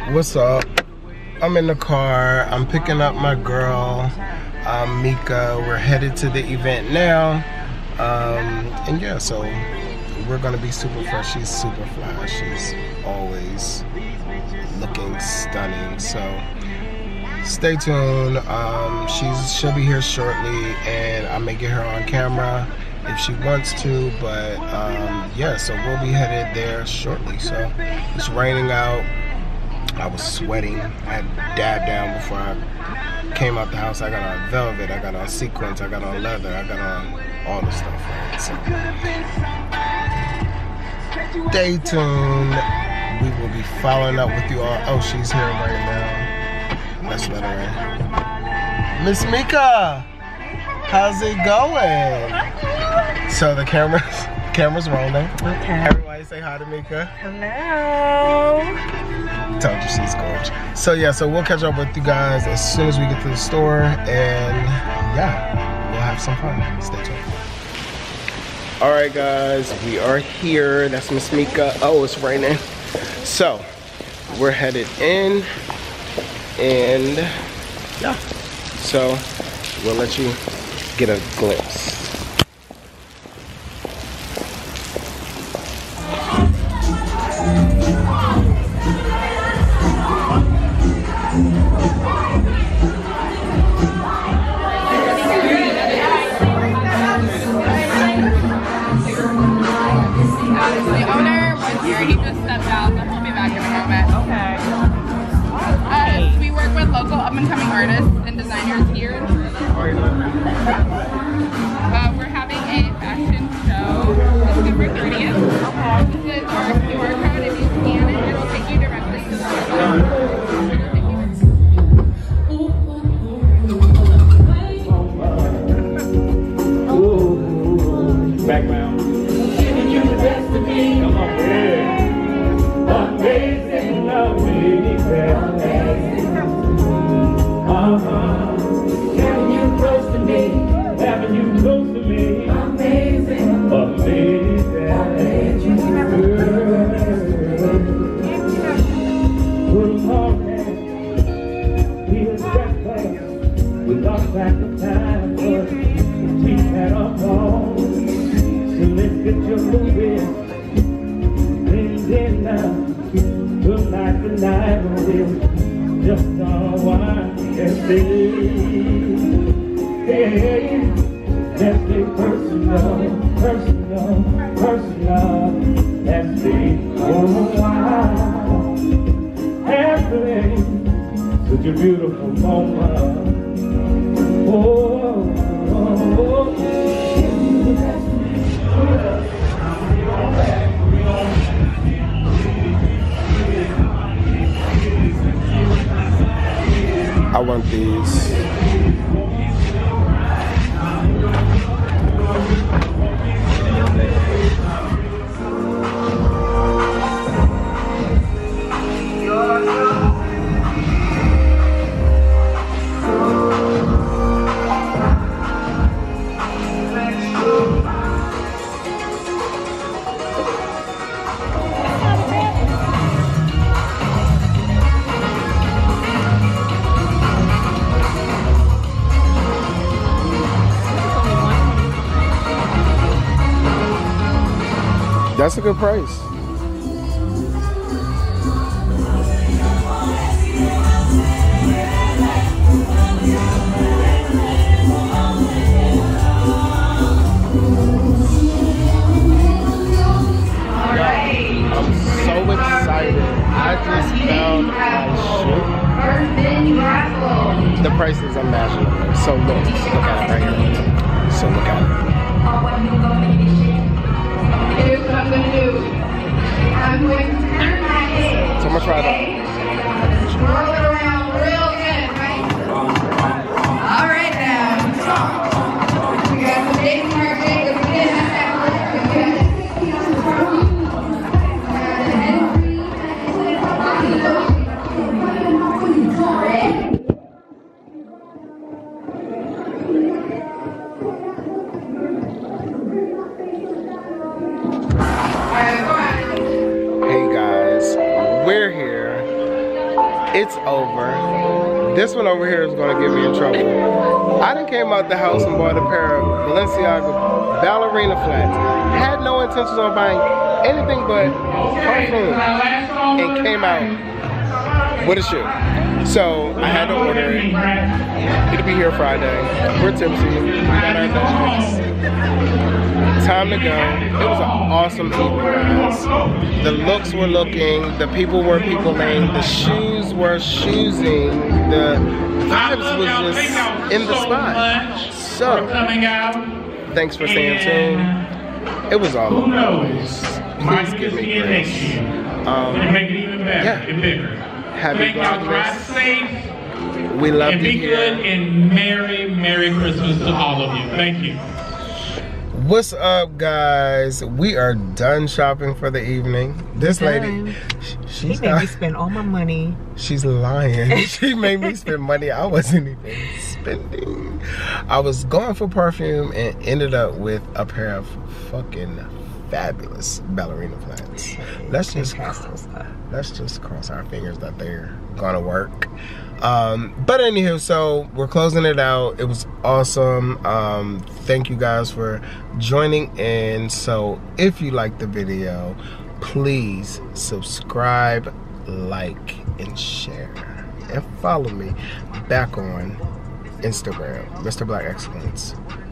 What's up? I'm in the car. I'm picking up my girl, Mika. We're headed to the event now. And yeah, so we're gonna be super fresh. She's super fly. She's always looking stunning. So stay tuned. She'll be here shortly, and I may get her on camera if she wants to. But yeah, so we'll be headed there shortly. So it's raining out. I was sweating. I had dabbed down before I came out the house. I got on velvet, I got on sequins, I got on leather, I got on all the stuff, right? So stay tuned. We will be following up with you all. Oh, she's here right now. Let's let her in. Miss Mika, how's it going? So the camera's rolling. Okay. Everybody say hi to Mika. Hello. Told you she's gorgeous. So yeah, so we'll catch up with you guys as soon as we get to the store, and yeah, we'll have some fun. Stay tuned. All right, guys, we are here. That's Miss Mika. Oh, it's raining. So we're headed in, and yeah, so we'll let you get a glimpse. We work with local up-and-coming artists and designers here in Charlotte. We're having a fashion show October 30th. This is our QR code. If you scan it, it'll take you directly to the website. Background. Giving you the best of me. Come on, yeah. Amazing, amazing. Having you close to me. Having you close to me. Amazing. Amazing. Put them all down. We was that close. We lost track of time. But we had our phone. So let's get you moving. And now, tonight the night will just unwind and stay. Hey, let's be personal, personal, personal. Let's be for a while and play such a beautiful moment. Oh, oh, oh. I want these. That's a good price. I'm so excited. I just found my shoe. The price is unimaginable. So look at it right here. So look at it. Here's what I'm going to do. I'm going to turn my head. So I'm going to try that. Roll it around real good, right? All right now. We got some Jason Martin. We did have that look. Hey guys, we're here It's over. This one over here is gonna get me in trouble. I done came out the house and bought a pair of Balenciaga ballerina flats. Had no intentions on buying anything but perfume and came out with a shoe. So I had to order it. It'll be here Friday. We're tipsy. We got our dogs. Time to go. It was an awesome evening, guys. The looks were looking, the people were peopling, the shoes were shoesing, the vibes was just in the spot. So, thanks for staying tuned. It was all over the place. Please give me grace. Yeah. Happy Vlogmas. We love you. And be good and Merry Christmas to all of you. Thank you. What's up, guys? We are done shopping for the evening. This lady, she made me spend all my money. She's lying. She made me spend money I wasn't even spending. I was going for perfume and ended up with a pair of fucking fabulous ballerina flats. Let's just cross our fingers that they're gonna work. But anywho, so we're closing it out. It was awesome. Thank you guys for joining in. So if you liked the video, please subscribe, like, and share, and follow me back on Instagram, Mr. Black Excellence.